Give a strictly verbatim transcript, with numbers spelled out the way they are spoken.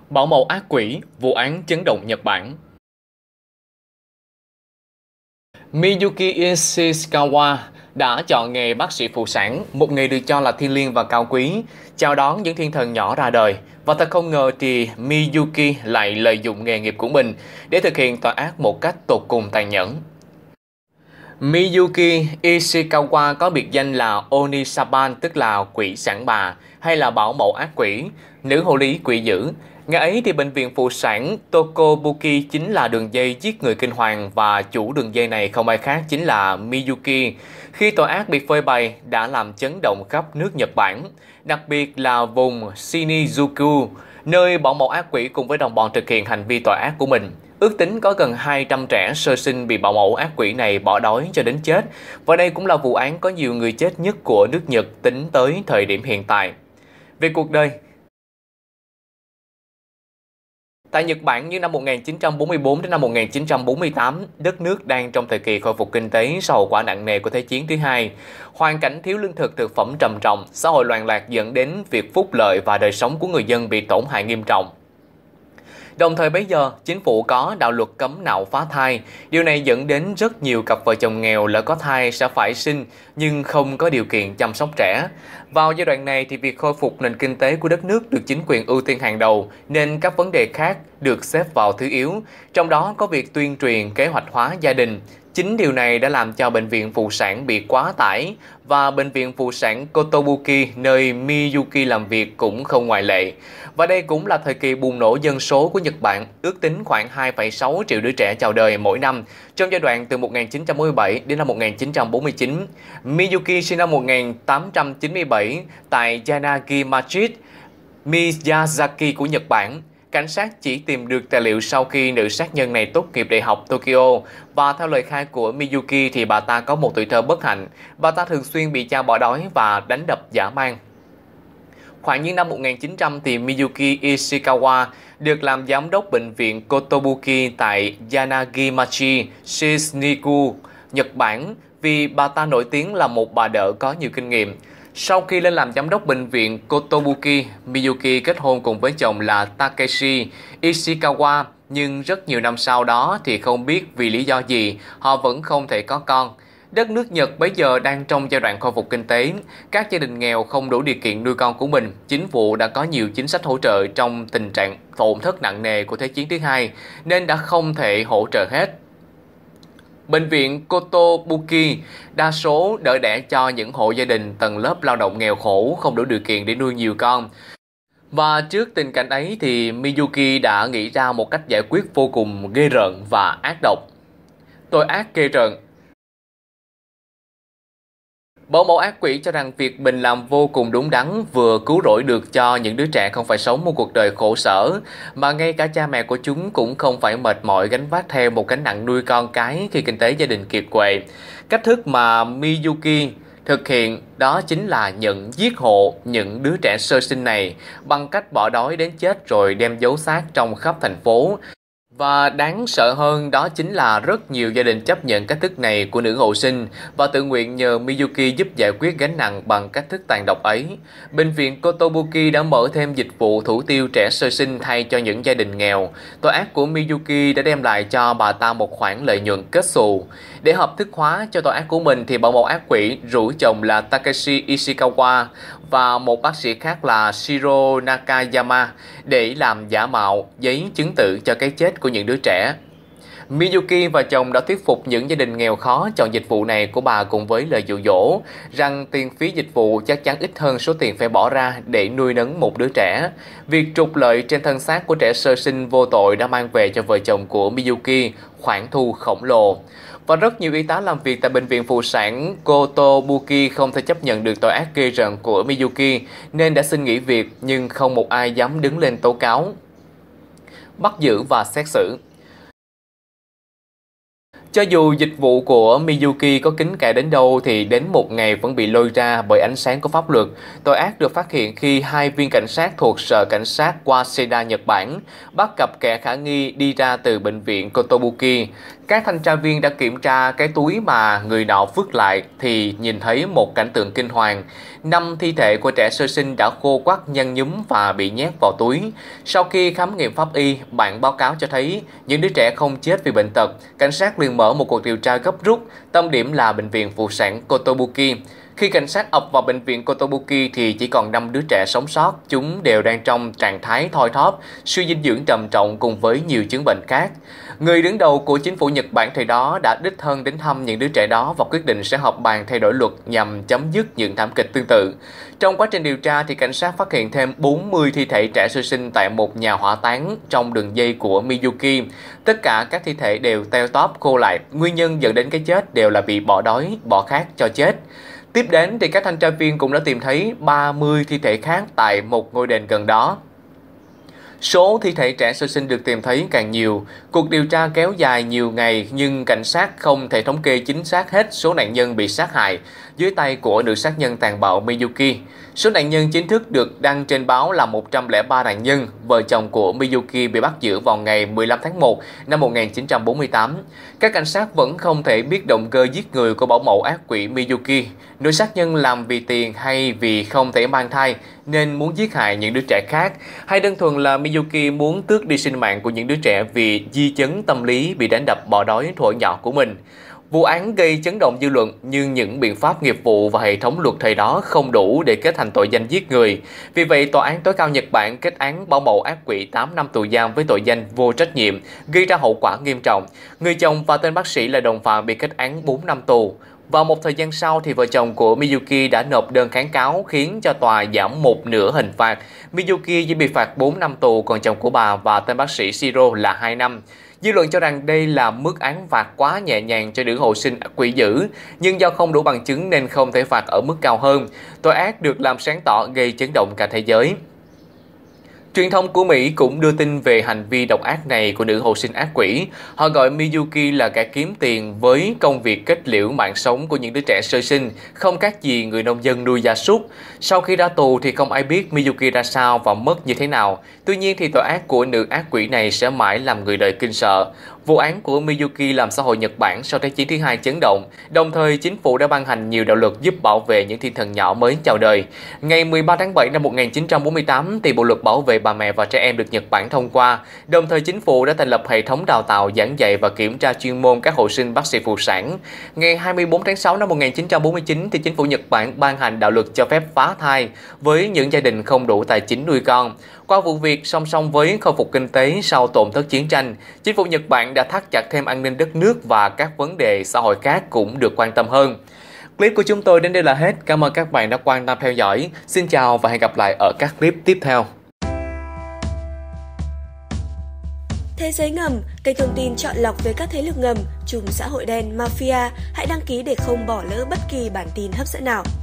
Bảo mẫu ác quỷ, vụ án chấn động Nhật Bản. Miyuki Ishikawa đã chọn nghề bác sĩ phụ sản, một nghề được cho là thiêng liêng và cao quý, chào đón những thiên thần nhỏ ra đời. Và thật không ngờ thì Miyuki lại lợi dụng nghề nghiệp của mình để thực hiện tội ác một cách tột cùng tàn nhẫn. Miyuki Ishikawa có biệt danh là Oni-saban, tức là quỷ sản bà, hay là bảo mẫu ác quỷ, nữ hộ lý quỷ dữ. Ngày ấy thì bệnh viện phụ sản Tokobuki chính là đường dây giết người kinh hoàng, và chủ đường dây này không ai khác chính là Miyuki. Khi tội ác bị phơi bày đã làm chấn động khắp nước Nhật Bản, đặc biệt là vùng Shinjuku, nơi bảo mẫu ác quỷ cùng với đồng bọn thực hiện hành vi tội ác của mình. Ước tính có gần hai trăm trẻ sơ sinh bị bảo mẫu ác quỷ này bỏ đói cho đến chết, và đây cũng là vụ án có nhiều người chết nhất của nước Nhật tính tới thời điểm hiện tại. Về cuộc đời. Tại Nhật Bản như năm một nghìn chín trăm bốn mươi tư đến năm một nghìn chín trăm bốn mươi tám, đất nước đang trong thời kỳ khôi phục kinh tế sau hậu quả nặng nề của Thế chiến thứ hai. Hoàn cảnh thiếu lương thực thực phẩm trầm trọng, xã hội loạn lạc dẫn đến việc phúc lợi và đời sống của người dân bị tổn hại nghiêm trọng. Đồng thời bấy giờ, chính phủ có đạo luật cấm nạo phá thai. Điều này dẫn đến rất nhiều cặp vợ chồng nghèo lỡ có thai sẽ phải sinh nhưng không có điều kiện chăm sóc trẻ. Vào giai đoạn này thì việc khôi phục nền kinh tế của đất nước được chính quyền ưu tiên hàng đầu, nên các vấn đề khác được xếp vào thứ yếu, trong đó có việc tuyên truyền kế hoạch hóa gia đình. Chính điều này đã làm cho bệnh viện phụ sản bị quá tải, và bệnh viện phụ sản Kotobuki nơi Miyuki làm việc cũng không ngoại lệ. Và đây cũng là thời kỳ bùng nổ dân số của Nhật Bản, ước tính khoảng hai phẩy sáu triệu đứa trẻ chào đời mỗi năm trong giai đoạn từ một nghìn chín trăm bốn mươi bảy đến năm một nghìn chín trăm bốn mươi chín. Miyuki sinh năm một nghìn tám trăm chín mươi bảy tại Yanagimachi, Miyazaki của Nhật Bản. Cảnh sát chỉ tìm được tài liệu sau khi nữ sát nhân này tốt nghiệp Đại học Tokyo, và theo lời khai của Miyuki thì bà ta có một tuổi thơ bất hạnh. Bà ta thường xuyên bị cha bỏ đói và đánh đập dã man. Khoảng những năm một nghìn chín trăm thì Miyuki Ishikawa được làm giám đốc bệnh viện Kotobuki tại Yanagimachi, Shinjuku, Nhật Bản, vì bà ta nổi tiếng là một bà đỡ có nhiều kinh nghiệm. Sau khi lên làm giám đốc bệnh viện Kotobuki, Miyuki kết hôn cùng với chồng là Takeshi Ishikawa, nhưng rất nhiều năm sau đó thì không biết vì lý do gì họ vẫn không thể có con. Đất nước Nhật bây giờ đang trong giai đoạn khôi phục kinh tế, các gia đình nghèo không đủ điều kiện nuôi con của mình. Chính phủ đã có nhiều chính sách hỗ trợ trong tình trạng tổn thất nặng nề của Thế chiến thứ hai, nên đã không thể hỗ trợ hết. Bệnh viện Kotobuki đa số đỡ đẻ cho những hộ gia đình tầng lớp lao động nghèo khổ không đủ điều kiện để nuôi nhiều con. Và trước tình cảnh ấy thì Miyuki đã nghĩ ra một cách giải quyết vô cùng ghê rợn và ác độc. Tội ác ghê rợn. Bảo mẫu ác quỷ cho rằng việc mình làm vô cùng đúng đắn, vừa cứu rỗi được cho những đứa trẻ không phải sống một cuộc đời khổ sở, mà ngay cả cha mẹ của chúng cũng không phải mệt mỏi gánh vác theo một gánh nặng nuôi con cái khi kinh tế gia đình kiệt quệ. Cách thức mà Miyuki thực hiện đó chính là nhận giết hộ những đứa trẻ sơ sinh này bằng cách bỏ đói đến chết rồi đem giấu xác trong khắp thành phố. Và đáng sợ hơn đó chính là rất nhiều gia đình chấp nhận cách thức này của nữ hộ sinh và tự nguyện nhờ Miyuki giúp giải quyết gánh nặng bằng cách thức tàn độc ấy. Bệnh viện Kotobuki đã mở thêm dịch vụ thủ tiêu trẻ sơ sinh thay cho những gia đình nghèo. Tội ác của Miyuki đã đem lại cho bà ta một khoản lợi nhuận kết xù. Để hợp thức hóa cho tội ác của mình thì bảo mẫu ác quỷ rủ chồng là Takeshi Ishikawa và một bác sĩ khác là Shiro Nakayama để làm giả mạo giấy chứng tử cho cái chết của những đứa trẻ. Miyuki và chồng đã thuyết phục những gia đình nghèo khó chọn dịch vụ này của bà cùng với lời dụ dỗ rằng tiền phí dịch vụ chắc chắn ít hơn số tiền phải bỏ ra để nuôi nấng một đứa trẻ. Việc trục lợi trên thân xác của trẻ sơ sinh vô tội đã mang về cho vợ chồng của Miyuki khoản thu khổng lồ. Và rất nhiều y tá làm việc tại bệnh viện phụ sản Kotobuki không thể chấp nhận được tội ác ghê rợn của Miyuki nên đã xin nghỉ việc, nhưng không một ai dám đứng lên tố cáo, bắt giữ và xét xử. Cho dù dịch vụ của Miyuki có kín kẽ đến đâu thì đến một ngày vẫn bị lôi ra bởi ánh sáng của pháp luật. Tội ác được phát hiện khi hai viên cảnh sát thuộc Sở Cảnh sát Waseda, Nhật Bản bắt gặp kẻ khả nghi đi ra từ bệnh viện Kotobuki. Các thanh tra viên đã kiểm tra cái túi mà người nọ vứt lại thì nhìn thấy một cảnh tượng kinh hoàng. Năm thi thể của trẻ sơ sinh đã khô quắt, nhăn nhúm và bị nhét vào túi. Sau khi khám nghiệm pháp y, bản báo cáo cho thấy những đứa trẻ không chết vì bệnh tật. Cảnh sát liền mở một cuộc điều tra gấp rút, tâm điểm là bệnh viện phụ sản Kotobuki. Khi cảnh sát ập vào bệnh viện Kotobuki thì chỉ còn năm đứa trẻ sống sót, chúng đều đang trong trạng thái thoi thóp, suy dinh dưỡng trầm trọng cùng với nhiều chứng bệnh khác. Người đứng đầu của chính phủ Nhật Bản thời đó đã đích thân đến thăm những đứa trẻ đó và quyết định sẽ họp bàn thay đổi luật nhằm chấm dứt những thảm kịch tương tự. Trong quá trình điều tra thì cảnh sát phát hiện thêm bốn mươi thi thể trẻ sơ sinh tại một nhà hỏa táng trong đường dây của Miyuki. Tất cả các thi thể đều teo tóp khô lại, nguyên nhân dẫn đến cái chết đều là bị bỏ đói, bỏ khát cho chết. Tiếp đến thì các thanh tra viên cũng đã tìm thấy ba mươi thi thể khác tại một ngôi đền gần đó. Số thi thể trẻ sơ sinh được tìm thấy càng nhiều. Cuộc điều tra kéo dài nhiều ngày nhưng cảnh sát không thể thống kê chính xác hết số nạn nhân bị sát hại dưới tay của nữ sát nhân tàn bạo Miyuki. Số nạn nhân chính thức được đăng trên báo là một trăm lẻ ba nạn nhân. Vợ chồng của Miyuki bị bắt giữ vào ngày mười lăm tháng một năm một nghìn chín trăm bốn mươi tám. Các cảnh sát vẫn không thể biết động cơ giết người của bảo mẫu ác quỷ Miyuki. Nữ sát nhân làm vì tiền hay vì không thể mang thai nên muốn giết hại những đứa trẻ khác, hay đơn thuần là Miyuki muốn tước đi sinh mạng của những đứa trẻ vì di chứng tâm lý bị đánh đập bỏ đói thuở nhỏ của mình. Vụ án gây chấn động dư luận nhưng những biện pháp nghiệp vụ và hệ thống luật thời đó không đủ để kết thành tội danh giết người. Vì vậy, Tòa án tối cao Nhật Bản kết án bảo mẫu ác quỷ tám năm tù giam với tội danh vô trách nhiệm, gây ra hậu quả nghiêm trọng. Người chồng và tên bác sĩ là đồng phạm bị kết án bốn năm tù. Vào một thời gian sau thì vợ chồng của Miyuki đã nộp đơn kháng cáo khiến cho tòa giảm một nửa hình phạt. Miyuki chỉ bị phạt bốn năm tù, còn chồng của bà và tên bác sĩ Shiro là hai năm. Dư luận cho rằng đây là mức án phạt quá nhẹ nhàng cho nữ hộ sinh quỷ dữ, nhưng do không đủ bằng chứng nên không thể phạt ở mức cao hơn. Tội ác được làm sáng tỏ gây chấn động cả thế giới. Truyền thông của Mỹ cũng đưa tin về hành vi độc ác này của nữ hộ sinh ác quỷ. Họ gọi Miyuki là kẻ kiếm tiền với công việc kết liễu mạng sống của những đứa trẻ sơ sinh, không khác gì người nông dân nuôi gia súc. Sau khi ra tù thì không ai biết Miyuki ra sao và mất như thế nào. Tuy nhiên thì tội ác của nữ ác quỷ này sẽ mãi làm người đời kinh sợ. Vụ án của Miyuki làm xã hội Nhật Bản sau Thế chiến thứ hai chấn động, đồng thời chính phủ đã ban hành nhiều đạo luật giúp bảo vệ những thiên thần nhỏ mới chào đời. Ngày mười ba tháng bảy năm một nghìn chín trăm bốn mươi tám thì Bộ luật bảo vệ bà mẹ và trẻ em được Nhật Bản thông qua, đồng thời chính phủ đã thành lập hệ thống đào tạo, giảng dạy và kiểm tra chuyên môn các hộ sinh bác sĩ phụ sản. Ngày hai mươi tư tháng sáu năm một nghìn chín trăm bốn mươi chín thì chính phủ Nhật Bản ban hành đạo luật cho phép phá thai với những gia đình không đủ tài chính nuôi con. Qua vụ việc, song song với khôi phục kinh tế sau tổn thất chiến tranh, chính phủ Nhật Bản đã thắt chặt thêm an ninh đất nước và các vấn đề xã hội khác cũng được quan tâm hơn. Clip của chúng tôi đến đây là hết. Cảm ơn các bạn đã quan tâm theo dõi. Xin chào và hẹn gặp lại ở các clip tiếp theo. Thế giới ngầm, kênh thông tin chọn lọc về các thế lực ngầm, chùm xã hội đen, mafia. Hãy đăng ký để không bỏ lỡ bất kỳ bản tin hấp dẫn nào.